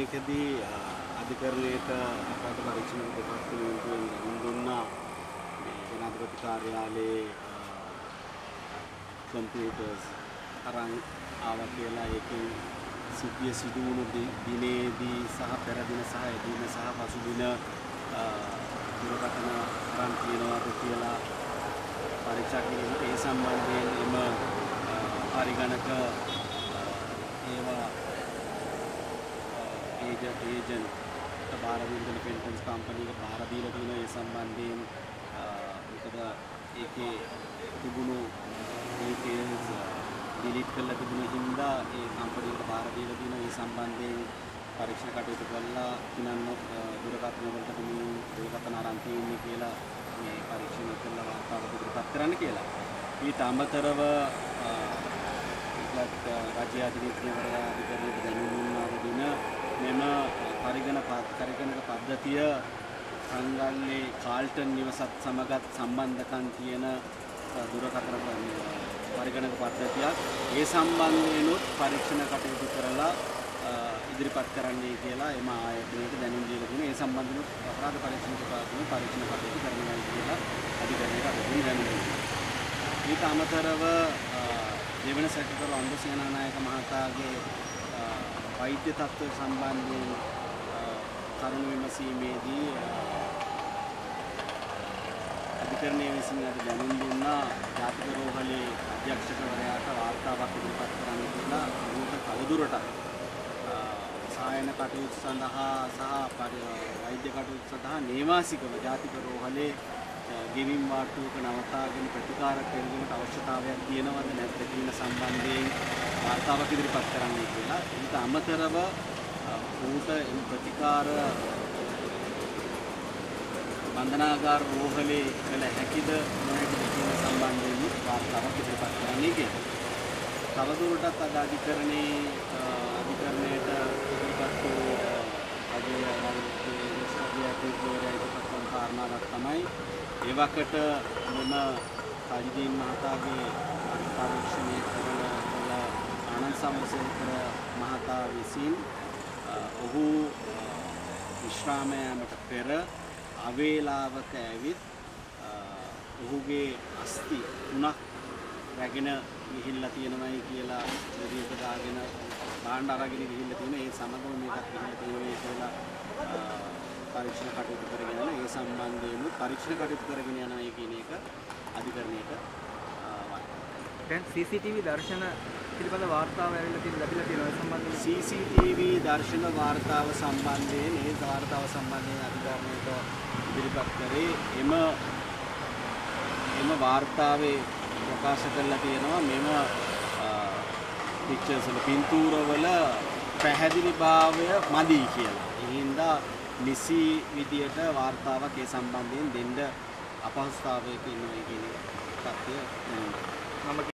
මේකදී අධිකරණයට අපට පරීක්ෂණ දෙපාර්තමේන්තුවෙන් දැනුම් දුන්නා මේ ජනාධිපති කාර්යාලයේ කම්පියුටර්ස් අරන් ආවා කියලා. ඒකෙන් සිද්ධිය සිදු වුණු දිනේදී සහ පෙර දින සහ එදින සහ පසුදින දුරකථන අරන් තියෙනවාද කියලා පරීක්ෂා කිරීමට ඒ සම්බන්ධයෙන් එම පරිගණක ඒවා ඒජන්ට් බාර දීලා පෙන්ෂන්ස් කම්පැනි එක බාර දීලා තියෙන ඒ සම්බන්ධයෙන් මොකද ඒකේ තිබුණු ඩීටේල්ස් ඩිලීට් කරලා තිබුණ හින්දා ඒ කම්පැනි එකට බාර දීලා තියෙන ඒ සම්බන්ධයෙන් පරීක්ෂණ කටයුතු කරලා කිනන්න දුරකථන වලට දුරකථන අරන් තියෙන්නේ කියලා මේ පරීක්ෂණ කරලා වාර්තාව ඉදිරිපත් කරන්න කියලා. ඊට අමතරව රාජ්‍ය අධිකරණවරයා අධිකරණයට දැනුම් දුන්නා දින මෙම පරිගණක පද්ධතිය සංගල්ලේ කාල්ටන් නිවසත් සමගත් සම්බන්ධකම් තියෙන දුරකථන පරිගණක පද්ධතියක්. ඒ සම්බන්ධයෙන්ුත් පරීක්ෂණ කටයුතු කරලා ඉදිරිපත් කරන්නයි කියලා එම ආයතනයට දැනුම් දීලා තියෙනවා. ඒ සම්බන්ධව අපරාධ පරීක්ෂණ දෙපාර්තමේන්තුව පරීක්ෂණ කටයුතු කරනවා කියලා අධිකරණයට අපිට දැනුම් දුන්නා. ඊට අමතරව දෙවන සැකකරු අංග සේනානායක මහතාගේ වෛද්‍ය තත්ත්වය සම්බන්ධයෙන් කරුණු විමසීමේදී අධිකරණයේ විසින් අද දැනුම් දුන්නා ජාතික රෝහලේ අධ්‍යක්ෂකවරයාට වාර්තාවක් ඉදිරිපත් කරන්න කියලා. මොහොත කවදුරටත් සායන කටයුතු සඳහා සහ වෛද්‍ය කටයුතු සඳහා නේවාසිකව ජාතික රෝහලේ ගෙවිම් වාට්ටුවක නවතාගෙන ප්‍රතිකාර කෙරෙන්නට අවශ්‍යතාවයක් තියෙනවද නැද්ද කියන සම්බන්ධයෙන් වාර්තාවක් ඉදිරිපත් කරන්නයි කියලා. ඊට අමතරව ඌට ප්‍රතිකාර බන්ධනාගාර රෝහලේ කළ හැකිද නොහැකිද කියන සම්බන්ධයෙන් වාර්තාවක් ඉදිරිපත් කරන්නයි කියලා. තවදුරටත් අද අධිකරණයට ඉදිරිපත් වූ කාරණාවක් තමයි ඒවකට මෙම සජිදීන් මහතාගේ පරීක්ෂණය කරන ආනන්ද සමරසේකර මහතා විසින් ඔහු විශ්‍රාම යාමට පෙර අවේලාවක ඇවිත් ඔහුගේ අස්ථි 3ක් රැගෙන ගිහිල්ලා තියෙනවයි කියලා දෙවියක දාගෙන බාණ්ඩ අරගෙන ගිහිල්ලා තියෙන ඒ සමගම මේකත් ගිහිල්ලා තියෙනවා කියලා පරීක්ෂණ කටයුතු කරගෙන යන ඒ සම්බන්ධයෙන් පරීක්ෂණ කටයුතු කරගෙන යනවා කියන එක අධිකරණයට දැන් CCTV දර්ශන පිළිබඳ වාර්තාව ලැබිලා තියෙනවා සම්බන්ධයෙන් CCTV දර්ශන වාර්තාව සම්බන්ධයෙන් ඒ වාර්තාව සම්බන්ධයෙන් අධිකරණයට ඉදිරිපත් කරේ එම වාර්තාවේ ප්‍රකාශ කරලා තියෙනවා මෙම පික්චර්ස් වල පින්තූරවල පැහැදිලිභාවය මදි කියලා. ඒ හින්දා නිසි විදියට වාර්තාවක් ඒ සම්බන්ධයෙන් දෙන්න අපහසුතාවයක ඉන්නවා කියන තත්ත්වය